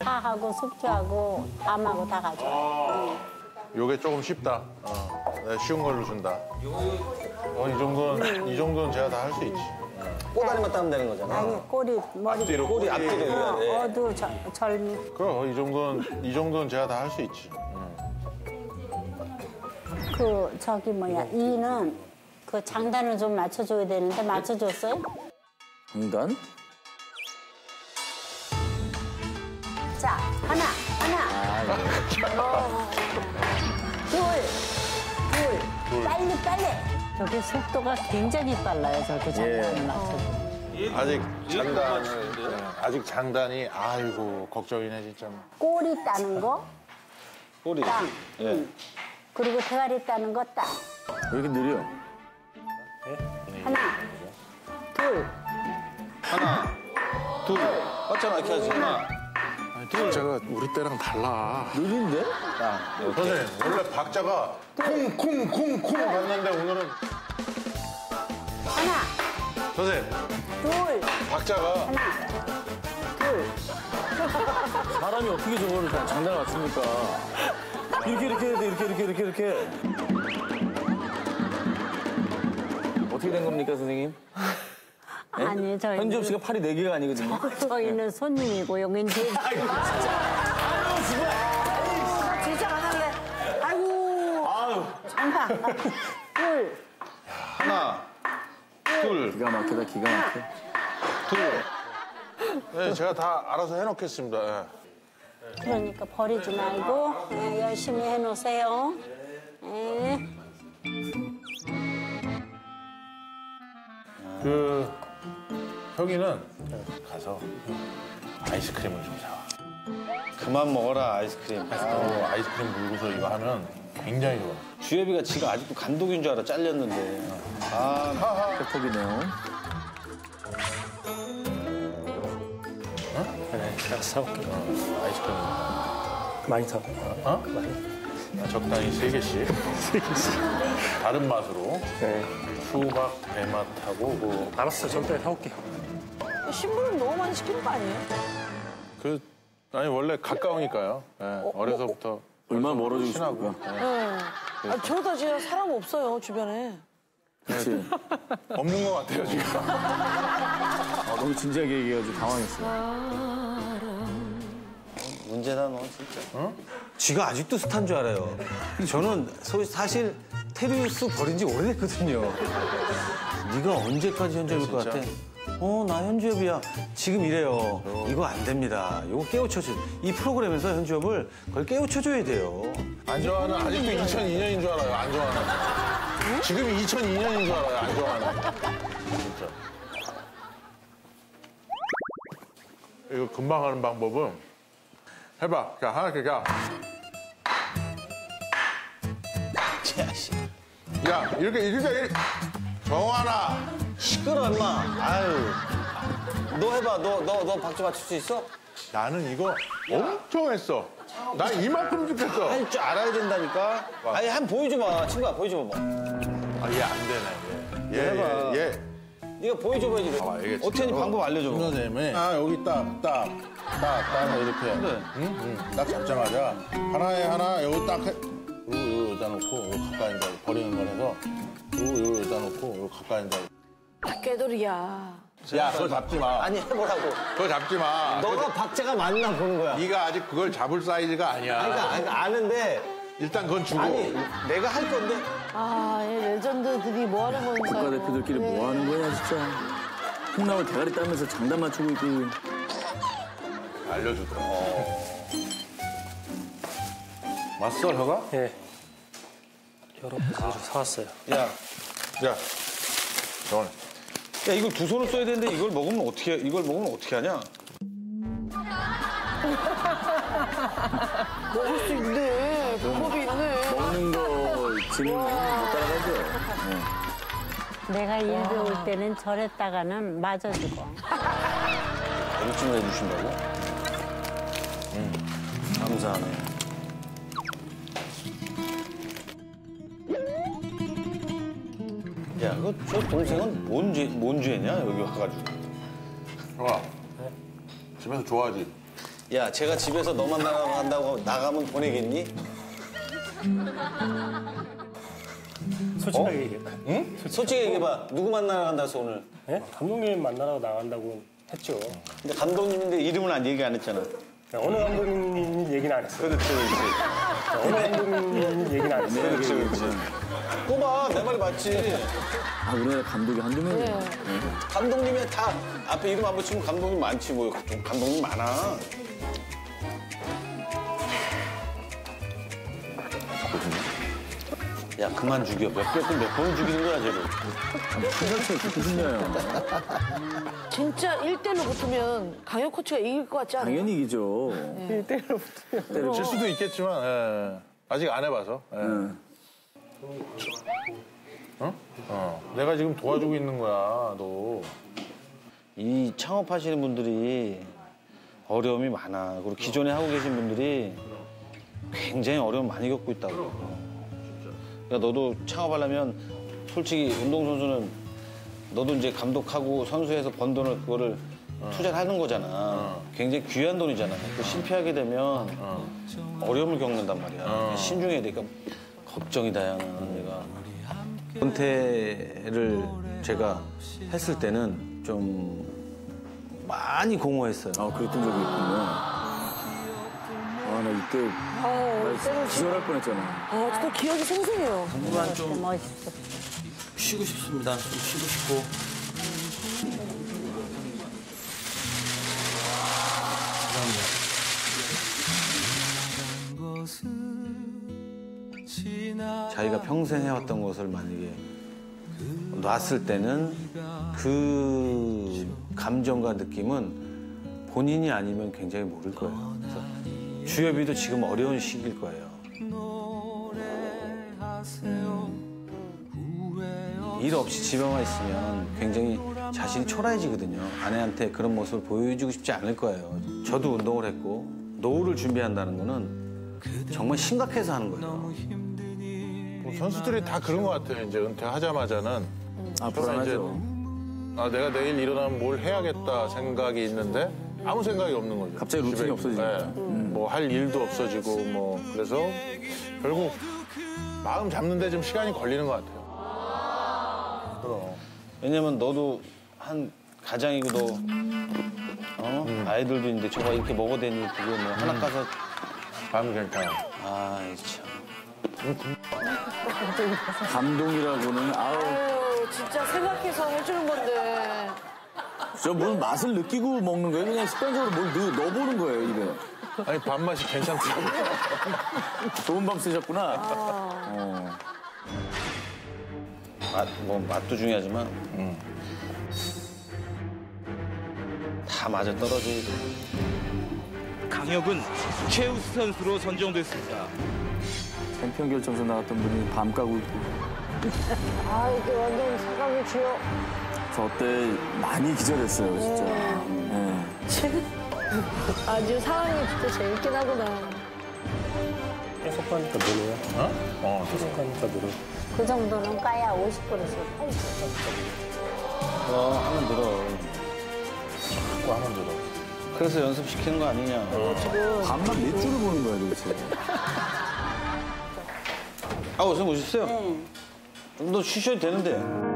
파하고 숙주하고 밤하고 다 가져와. 요게 조금 쉽다. 내가 쉬운 걸로 준다. 이 정도는 제가 다 할 수 있지. 꼬다리만 따면 되는 거잖아. 아니 꼬리 머리 앞뒤로 꼬리 앞뒤로. 예. 어두 절미. 그럼 이 정도는 제가 다 할 수 있지. 그 저기 뭐야 이는 그 장단을 좀 맞춰줘야 되는데 맞춰줬어요? 장단? 자 하나 둘 빨리 저게 속도가 굉장히 빨라요 저렇게 장단을 맞춰줘. 아직 장단이 아이고 걱정이네 진짜. 꼬리 따는 거 꼬리. 땅. 예. 그리고 대가리 따는 거 땅. 왜 이렇게 느려? 하나 둘 맞잖아, 이렇게 하지. 하나. 박자가 우리 때랑 달라. 느린데? 선생님 원래 박자가 쿵쿵쿵쿵 갔는데 오늘은 하나 선생님 둘 박자가 하나 둘 사람이 어떻게 저거를 다 장단을 맞춥니까? 이렇게 해야 돼, 이렇게. 어떻게 된 겁니까, 선생님? 아니 저희 현지엽 씨가 팔이 4개가 아니거든요. 저희는 손님이고 여긴 제 진짜 안 할래. 아이고. 잠깐. 둘. 하나. 둘. 기가 막히다, 기가 막혀. 둘. 네, 제가 다 알아서 해놓겠습니다. 예. 그러니까 버리지 말고 열심히 해놓으세요. 네. 그 형이는 가서 아이스크림을 좀 사와. 그만 먹어라, 아이스크림. 아이스크림 물고서 이거 하면 굉장히 좋아. 주엽이가 지가 아직도 감독인 줄 알아, 잘렸는데. 팩폭이네요. 그래, 제가 사올게. 아이스크림. 많이 사. 적당히 3개씩. 3개씩. 다른 맛으로. 네. 수박, 대맛하고 뭐. 알았어, 저기다 사올게. 신부름 너무 많이 시키는 거 아니에요? 아니 원래 가까우니까요. 예, 어려서부터. 얼마나 멀어지고 친하고. 싶을까? 네. 아, 저러다 진짜 사람 없어요, 주변에. 그렇지. 없는 것 같아요 지금. 너무 진지하게 얘기해가지고 당황했어요. 문제다, 너 진짜. 지가 아직도 스타인 줄 알아요. 저는 사실 테리우스 버린 지 오래됐거든요. 네가 언제까지 현주엽일 것 같아? 나 현주엽이야. 지금 이래요. 이거 안 됩니다. 이거 깨우쳐줘. 이 프로그램에서 현주엽을 그걸 깨우쳐줘야 돼요. 안정환은 아직도 2002년인 줄 알아요. 안정환은. 지금이 2002년인 줄 알아요. 안정환은. 진짜. 이거 금방 하는 방법은 해봐. 자, 하나씩 야. 야, 이렇게. 정환아. 시끄러, 임마. 아유. 너 해봐. 너 박자 맞출 수 있어? 나는 이거 엄청 했어. 나 이만큼 죽겠어. 할 줄 알아야 된다니까. 아니, 한번 보여줘봐. 친구야, 보여줘봐. 얘 안 되네. 얘. 해봐. 얘. 네가 보여줘봐야지. 봐봐, 이게 어떻게 하는지 방법 알려줘봐. 선생님이 여기 딱 이렇게. 그래. 응? 딱 잡자마자 하나에 하나 여기 딱 해. 그리고 여기다 놓고 여기 가까이 이제 버리는 거라서 그리고 여기다 놓고 여기 가까이 이제. 깨돌이야. 야, 그걸 잡지 마. 아니, 해보라고. 그걸 잡지 마. 너가 박자가 맞나 보는 거야. 네가 아직 그걸 잡을 사이즈가 아니야. 그러니까 아는데. 일단 그건 주고. 아니, 내가 할 건데. 아, 얘 레전드들이 뭐 하는 건지. 국가대표들끼리 뭐 하는 거냐, 진짜. 콩나물 대가리 따면서 장단 맞추고 있고. 알려주더라. 왔어, 혀가? 예. 여러 가지를 사왔어요. 야, 정원. 야, 이걸 두 손을 써야 되는데 이걸 먹으면 어떻게 하냐? 먹을 수 있네. 방법이 있네. 먹는 거 지능은 못 따라가죠. 내가 일 배울 때는 저랬다가는 맞아주고. 여기쯤 해주신다고? 감사하네. 야, 저 동생은 뭔 죄냐, 여기 와가지고. 형아. 집에서 좋아하지? 야, 제가 집에서 너 만나러 간다고 나가면 보내겠니? 솔직하게 얘기해. 응? 솔직히 얘기해봐. 누구 만나러 간다서 오늘? 예? 감독님 만나러 나간다고 했죠. 근데 감독님인데 이름은 안 얘기 안 했잖아. 어느 감독님 얘기는 안 했어요. 그렇지, 그렇지. 어느 감독님 얘기는 안 했어요. 그렇지, 그렇지. 꼬봐, 내 말이 맞지. 아, 우리나라 감독이 한두 명이야. 감독님이 다 앞에 이름 안 붙이면 감독님 많지 뭐. 감독님 많아. 야, 그만 죽여. 몇 번 죽이는 거야, 쟤를. 생각해, 그렇게 신나요. 진짜 1대1로 붙으면 강혁 코치가 이길 것 같지 않아요? 당연히 이기죠. 1대1로 붙으면. 질 수도 있겠지만 예. 아직 안 해봐서. 예. 내가 지금 도와주고 있는 거야, 너. 이 창업하시는 분들이 어려움이 많아. 그리고 기존에 하고 계신 분들이 굉장히 어려움 많이 겪고 있다고. 그러니까 너도 창업하려면 솔직히 운동선수는 너도 이제 감독하고 선수해서 번 돈을 그거를 투자를 하는 거잖아. 굉장히 귀한 돈이잖아. 또 실패하게 되면 어려움을 겪는단 말이야. 신중해야 돼. 그러니까 걱정이다, 야, 내가. 은퇴를 제가 했을 때는 좀 많이 공허했어요. 아, 그랬던 적이 있군요. 아, 나 이때 이때는 기절할 뻔했잖아. 아, 진짜 기억이 생생해요. 당분간 좀 멋있어. 쉬고 싶습니다. 좀 쉬고 싶고. 자기가 평생 해왔던 것을 만약에 놨을 때는 그 감정과 느낌은 본인이 아니면 굉장히 모를 거예요. 그래서 주엽이도 지금 어려운 시기일 거예요. 일 없이 집에만 있으면 굉장히 자신이 초라해지거든요. 아내한테 그런 모습을 보여주고 싶지 않을 거예요. 저도 운동을 했고 노후를 준비한다는 거는 정말 심각해서 하는 거예요. 뭐 선수들이 다 그런 것 같아요. 이제 은퇴하자마자는. 아, 이제 불안하죠. 내가 내일 일어나면 뭘 해야겠다 생각이 있는데 아무 생각이 없는 거죠. 갑자기 루틴이 집에. 없어지니까. 뭐 할 일도 없어지고 뭐 그래서 결국 마음 잡는데 좀 시간이 걸리는 것 같아요. 그럼. 왜냐면 너도 한 가장이고 너 아이들도 있는데 저거 이렇게 먹어도 되니 그거 뭐 하나 까서 마음 괜찮아. 아 참. 감동이라고는, 아우, 아유, 진짜 생각해서 해주는 건데. 저 무슨 맛을 느끼고 먹는 거예요? 그냥 습관적으로 뭘 넣어보는 거예요, 입에. 아니 밥맛이 괜찮더라고. 좋은 밥 쓰셨구나. 맛도 중요하지만 다 맞아 떨어져야 돼. 강혁은 최우수 선수로 선정됐습니다. 챔피언 결정전 나갔던 분이 밤 까고 있고. 아, 이게 완전 사각이 쥐어. 저 때 많이 기절했어요, 진짜. 네. 아, 지금 상황이 진짜 재밌긴 하구나. 계속 가니까 늘어요. 계속 가니까 늘어. 그 정도는 까야 50%에서 80%. 하면 늘어. 자꾸 하면 들어. 그래서 연습시키는 거 아니냐. 밤만 몇 줄을 보는 거야, 도대체. 아, 선생님 오셨어요? 좀 더 쉬셔도 되는데.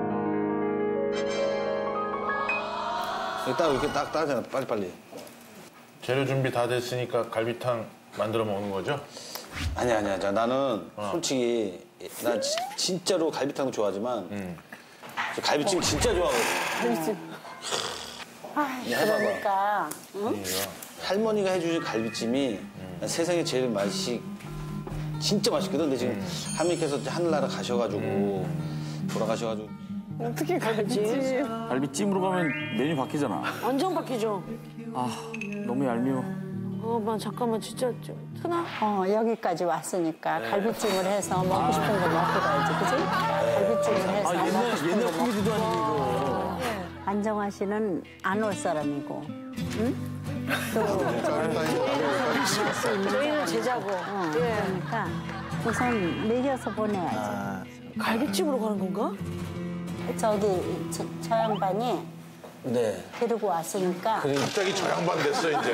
딱 이렇게 딱 따잖아, 빨리빨리. 재료 준비 다 됐으니까 갈비탕 만들어 먹는 거죠? 아니야. 자, 나는 솔직히 난 진짜로 갈비탕도 좋아하지만 저 갈비찜 진짜 좋아하거든. 갈비찜. 아, 그러니까. 응? 할머니가 해주신 갈비찜이 난 세상에 제일 진짜 맛있거든. 근데 지금 할머니께서 하늘나라 가셔가지고 돌아가셔가지고 어떻게 갈비찜? 갈비찜으로 가면 메뉴 바뀌잖아. 완전 바뀌죠? 아, 너무 얄미워. 잠깐만, 진짜 트나? 여기까지 왔으니까 갈비찜을 해서 먹고 싶은 거 먹고 가야지, 그지? 갈비찜을 해서 아, 먹고 싶은 옛날 거 먹고. 코미디도 아니고, 이거. 안정화 씨는 안 올 사람이고, 응? 또 저희는 제자고. 그러니까 우선 먹여서 보내야지. 갈비찜으로 가는 건가? 저기 저 양반이 네. 데리고 왔으니까 갑자기 저 양반 됐어 이제.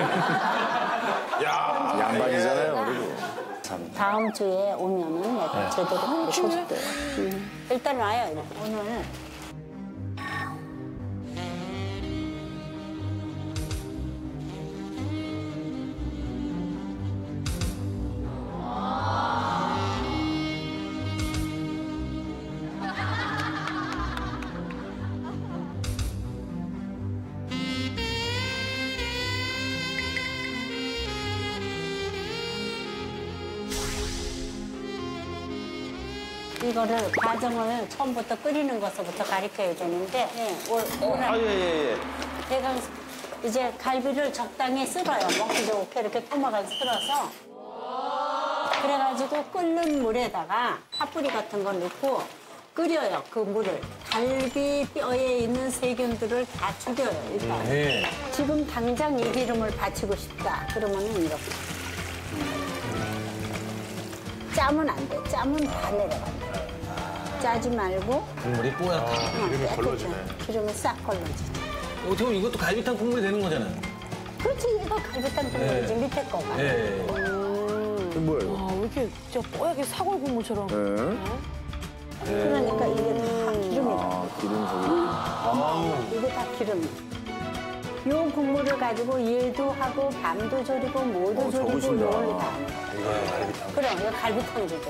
야 양반이잖아요, 그래도. 다음 주에 오면은 내가 제대로 해줄게. 일단 와요. 오늘. 이거를 과정을 처음부터 끓이는 것부터 가르쳐야 되는데 예. 대강 이제 갈비를 적당히 쓸어요. 먹기 좋게 이렇게 토막을 쓸어서 그래가지고 끓는 물에다가 파뿌리 같은 거 넣고 끓여요. 그 물을 갈비 뼈에 있는 세균들을 다 죽여요. 일단 지금 당장 이 기름을 바치고 싶다. 그러면은 이렇게 짜면 안 돼. 짜면 다 내려간다. 짜지 말고 국물이 뽀얗다. 기름이 걸러지네. 기름이 싹 걸러지죠. 어떻게 보면 이것도 갈비탕 국물이 되는 거잖아요. 그렇지, 이거 갈비탕 국물이지 밑에 거가. 네. 뭐예요? 와, 왜 이렇게 진짜 뽀얗게 사골 국물처럼. 그러니까 이게 다 기름이다. 기름 저기. 이게 다 기름. 요 국물을 가지고 얘도 하고 밤도 졸이고 뭐도 졸이고 적으신다. 요걸로 다 하는 거야. 그럼 이거 갈비탕이죠.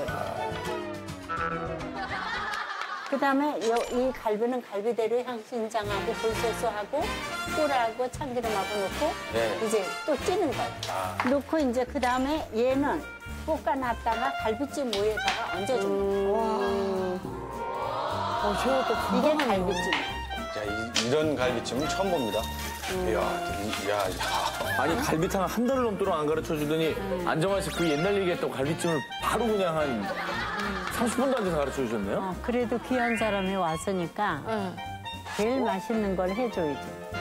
그다음에 이 갈비는 갈비대로 향신장하고 굴소스하고 꿀하고 참기름하고 넣고 이제 또 찌는 거예요. 넣고 이제 그다음에 얘는 볶아놨다가 갈비찜 위에다가 얹어주는 거예요. 저거 또 이게 갈비찜. 자, 이런 갈비찜은 처음 봅니다. 이야. 아니, 갈비탕을 한 달을 넘도록 안 가르쳐 주더니 안정환 씨 그 옛날 얘기했던 갈비찜을 바로 그냥 한 30분도 안 돼서 가르쳐 주셨네요? 그래도 귀한 사람이 왔으니까 제일 맛있는 걸 해줘야지.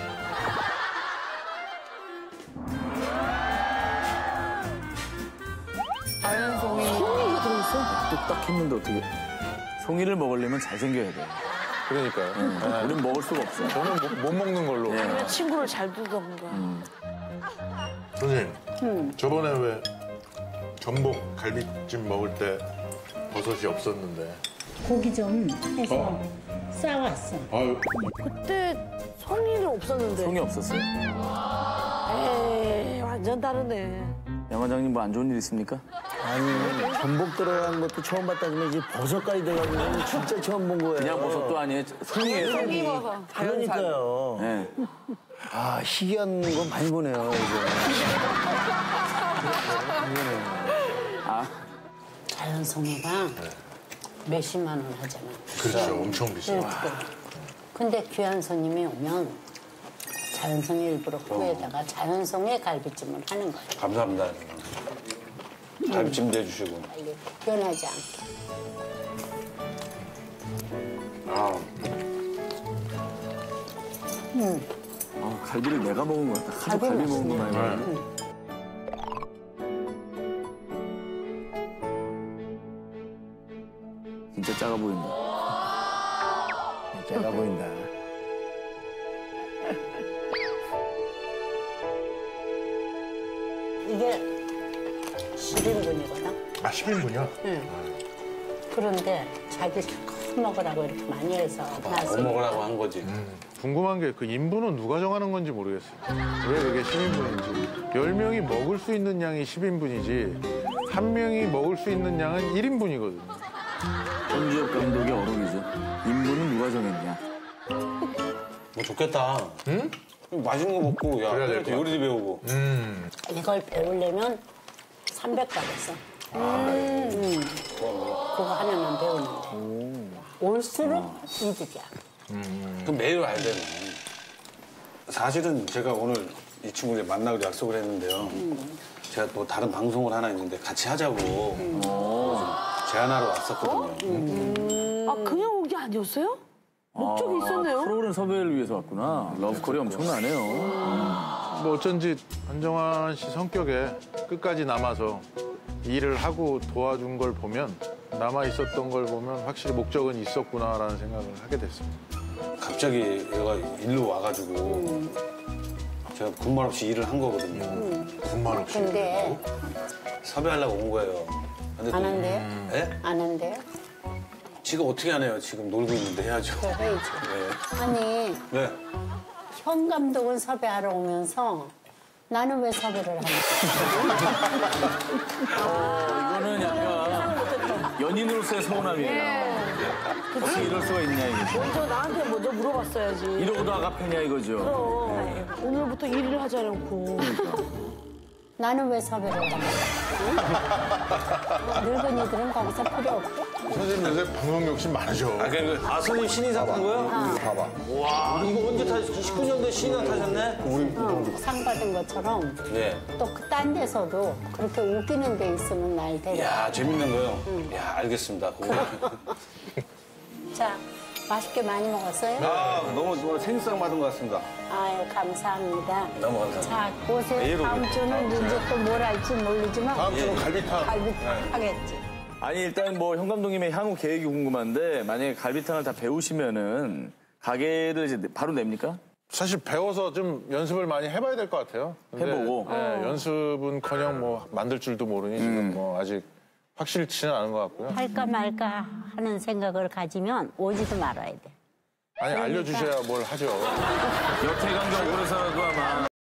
송이가 들어있어? 뚝딱 했는데 어떻게. 송이를 먹으려면 잘생겨야 돼. 그러니까요. 우린 먹을 수가 없어. 저는 못 먹는 걸로. 왜 친구를 잘 두던가. 선생님, 저번에 왜 전복 갈비찜 먹을 때 버섯이 없었는데. 고기 좀 해서 싸왔어. 아유, 그때 송이는 없었는데. 송이 없었어요? 에이, 완전 다르네. 양 원장님 뭐 안 좋은 일 있습니까? 아니 전복 들어간 것도 처음 봤다지만 이제 버섯까지 들어가는 건 진짜 처음 본 거예요. 그냥 버섯도 아니에요. 송이에요, 송이. 송이 먹어. 그러니까요. 네. 아 희귀한 건 많이 보네요 이제. 자연송이가 몇십만 원 하잖아. 그렇죠. 엄청 비싸요. 근데 귀한 손님이 오면 자연송이 일부러 포에다가 자연송이 갈비찜을 하는 거예요. 감사합니다. 갈비찜 내주시고. 빨리 변하지 않게. 갈비를 내가 먹은 것 같다. 하도 갈비 먹은 거 많이 먹었네. 진짜 작아 보인다. 작아 보인다. 이게 10인분이거든. 아, 10인분이요? 그런데 자기 큰 먹으라고 이렇게 많이 해서 못 놨으니까. 먹으라고 한 거지. 궁금한 게 그 인분은 누가 정하는 건지 모르겠어요. 왜 그게 10인분인지. 10명이 먹을 수 있는 양이 10인분이지 1명이 먹을 수 있는 양은 1인분이거든요. 손지엽 감독의 어록이죠. 인분은 누가 정했냐. 뭐 좋겠다. 응? 맛있는 거 먹고, 야, 그래야 될것 요리도 배우고. 이걸 배우려면 300가겠어. 그거 하나만 배우는데. 올수록 이득이야. 그럼 매일 와야 되네. 사실은 제가 오늘 이 친구를 만나기로 약속을 했는데요. 제가 뭐 다른 방송을 하나 있는데 같이 하자고 좀 제안하러 왔었거든요. 아, 그냥 온 게 아니었어요? 목적이 있었네요. 프로그램 섭외를 위해서 왔구나. 러브콜이 엄청나네요. 뭐 어쩐지 안정환 씨 성격에 끝까지 남아서 일을 하고 도와준 걸 보면 남아 있었던 걸 보면 확실히 목적은 있었구나라는 생각을 하게 됐습니다. 갑자기 얘가 일로 와가지고 제가 군말 없이 일을 한 거거든요. 군말 없이. 근데 섭외하려고 온 거예요. 근데 안 또- 한대요? 예? 안 한대요? 지금 어떻게 하네요? 지금 놀고 있는데 해야죠. 저 해야지. 아니, 네. 현 감독은 섭외하러 오면서 나는 왜 섭외를 하냐? 이거는 약간 연인으로서의 서운함이에요. 어떻게 이럴 수가 있냐 이거죠. 먼저 나한테 먼저 물어봤어야지. 이러고도 아가페냐 이거죠. 오늘부터 일을 하지 않고. 나는 왜 섭외를 하냐? 늙은이들은 거기서 필요 없고. 선생님 요새 방송 욕심 많으셔. 선생님 신인상 탄 거요? 봐봐. 와, 이거 언제 타셨어요? 19년도에 신인상 타셨네? 상 받은 것처럼 네. 또 그 딴 데서도 그렇게 웃기는 데 있으면 날 데려. 야, 재밌는 거요? 야, 알겠습니다. 그거. 자, 맛있게 많이 먹었어요? 아, 너무 생일상 받은 것 같습니다. 아유, 감사합니다. 너무 감사합니다. 자, 오세요. 다음 주는 이제 또 뭘 할지 모르지만 다음 주는 갈비탕. 갈비탕 하겠지. 아니 일단 뭐 현 감독님의 향후 계획이 궁금한데 만약에 갈비탕을 다 배우시면은 가게를 이제 바로 냅니까? 사실 배워서 좀 연습을 많이 해봐야 될 것 같아요. 근데, 해보고. 네, 연습은커녕 뭐 만들 줄도 모르니 지금 뭐 아직 확실치는 않은 것 같고요. 할까 말까 하는 생각을 가지면 오지도 말아야 돼. 아니 알려주셔야 뭘 하죠. 여태 간격 오래서라도 아마